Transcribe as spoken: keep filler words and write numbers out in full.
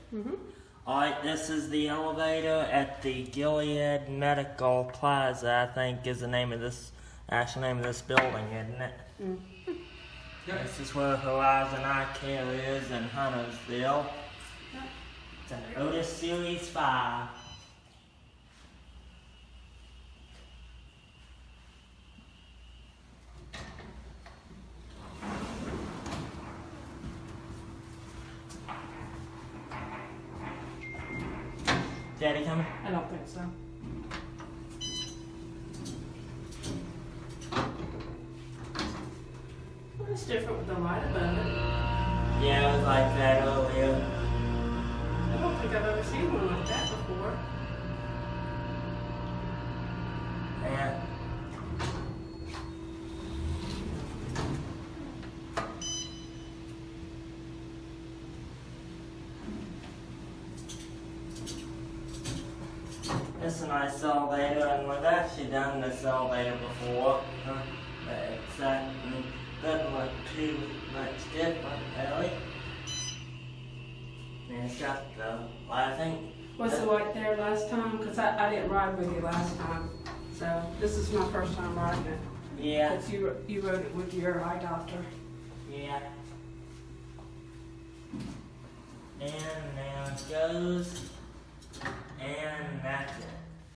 Mm-hmm. Alright, this is the elevator at the Gilead Medical Plaza, I think is the name of this, actual name of this building, isn't it? Mm-hmm. This is where Horizon Eye Care is in Huntersville. It's an Otis Series five. Daddy coming? I don't think so. Well, it's different with the light above it. Yeah, it was like that earlier. I don't think I've ever seen one like that before. Yeah. It's a nice elevator, and we've actually done this elevator before, huh? But it's uh, doesn't look too much different, really. And it's got the, I think. Was it like there last time? Because I, I didn't ride with you last time. So this is my first time riding it. Yeah. Because you, you rode it with your eye doctor. Yeah. And now it goes, and that's it.